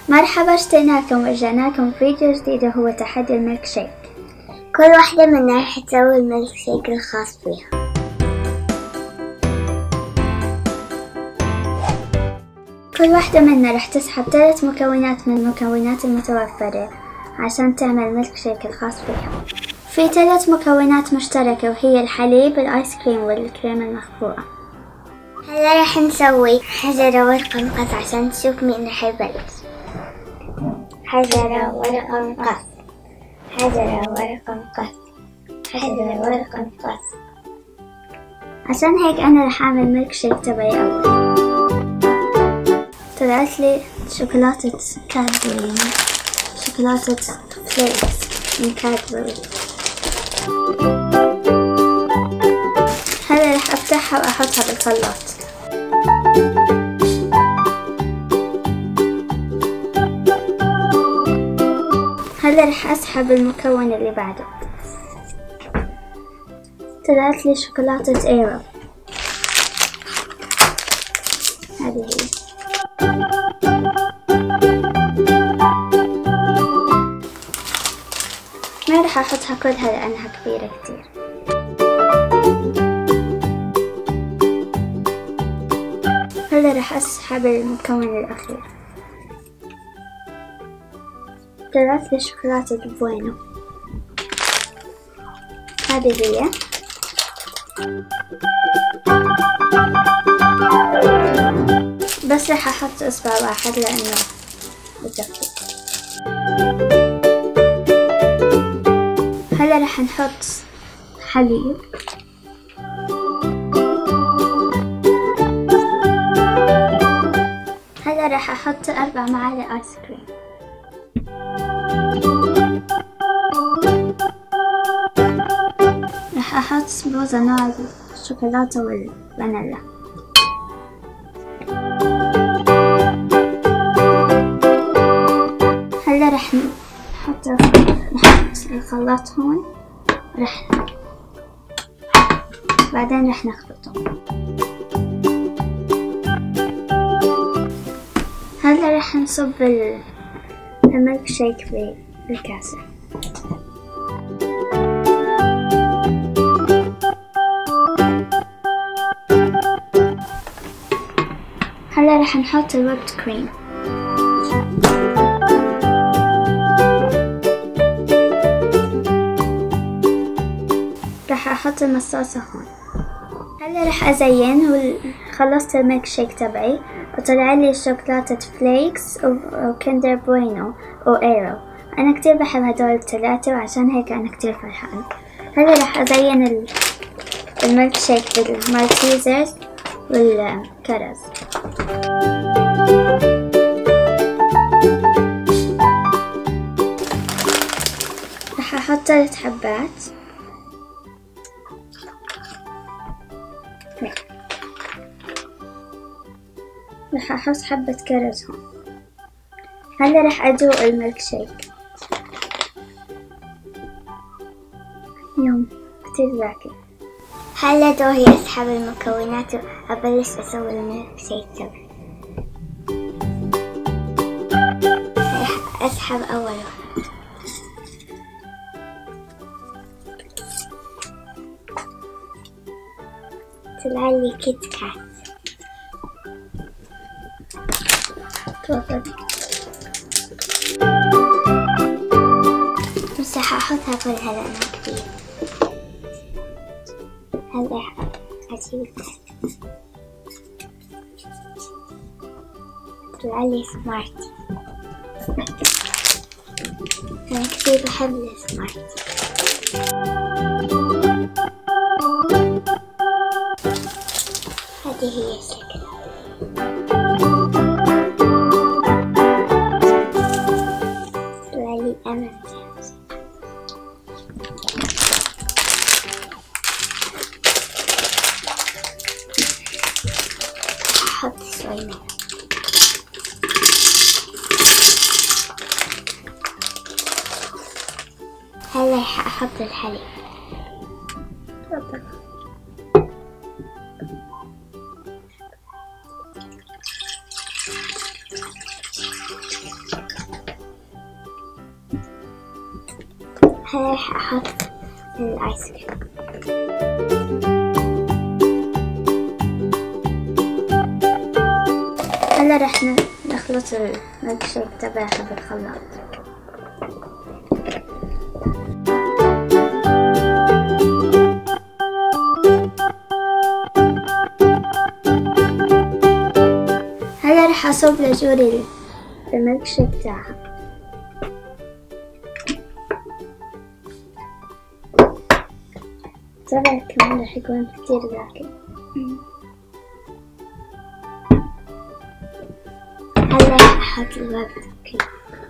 مرحبا، اشتقناكم ورجعناكم فيديو جديد وهو تحدي الميلك شيك. كل واحدة منا راح تسوي الميلك شيك الخاص فيها. كل واحدة منا راح تسحب 3 مكونات من المكونات المتوفرة عشان تعمل ميلك شيك الخاص فيها. في 3 مكونات مشتركة وهي الحليب، الآيس كريم والكريمة المخفوقة. هلا راح نسوي حجرة ورقة مقص عشان تشوف مين راح يبلش. حجرة ورقة مقص، حجرة ورقة مقص، حجرة ورقة مقص. عشان هيك أنا راح أعمل ميلك شيك تبعي أول. طلعت لي شوكولاتة كادبري، شوكولاتة فليكس من كادبري. هلا راح أفتحها وأحطها بالخلاط. هلا راح أسحب المكون اللي بعده. طلعت لي شوكولاتة ايرو، هذه هي. ما راح أحطها كلها لأنها كبيرة كتير. هلا راح أسحب المكون الأخير. طلعت لي شوكولاتة بوينو، هذه هي. بس راح أحط إصبع واحد لأنه بكفي. هلا راح نحط حليب، هلا راح أحط 4 معالق آيس كريم. راح أحط بوظة نوع الشوكولاتة والفانيلا. هلا راح نحط الخلاط هون، بعدين راح نخلطهم. هلا راح نصب الميلك شيك في الكاسة. هلا راح نحط الويبد كريم. راح احط المصاصة هون. هلا راح ازين وخلصت الميلك شيك تبعي وطلع لي شوكولاتة فليكس وكندر بوينو وايرو. انا كتير بحب هدول ال3 وعشان هيك انا كتير فرحانة. هلا راح ازين الميلك شيك بالمالتيزرز والكرز. راح احط 3 حبات. راح احط حبة كرز هون. هلا راح ادوق الميلك شيك. يوم كتير زاكي. هلا دوري اسحب المكونات وابلش اسوي الميلك شيك تبعي. راح اسحب اول واحد. طلع لي كيت كات. تفضل. بس راح احطها كلها لانها كبيرة. هلا أجيب الكاس. طلع لي سمارتي. أنا كتير بحب السمارتي. هذه هي شكلها. طلع لي M&M's. أحط شوي منها. هلا راح أحط الحليب. تفضل. هلا راح أحط الآيس كريم. هلا راح نخلط الميلك شيك تبعها بالخلاط. هلا راح أصب لجوري الميلك شيك تاعها. طبعا كمان راح يكون كتير ذكي. هلا راح أحط الويب كريم.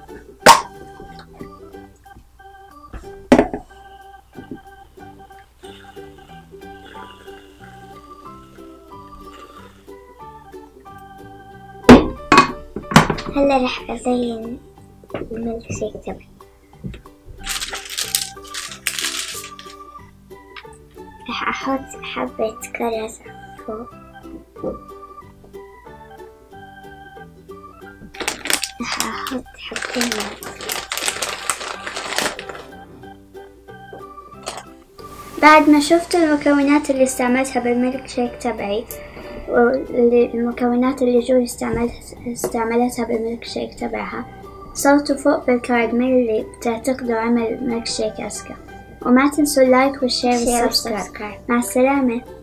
هلا راح أزين الميلك شيك تبعي. راح أحط حبة كرز فوق. راح أحط حبتين موز. بعد ما شفت المكونات اللي استعملتها بالميلك شيك تبعي والمكونات اللي جوري استعملتها بالميلك شيك تبعها، صوتوا فوق بالكاراميل اللي بتعتقدوا عمل ميلك شيك أذكى. وما تنسوا اللايك والشير والسبسكرايب. مع السلامة.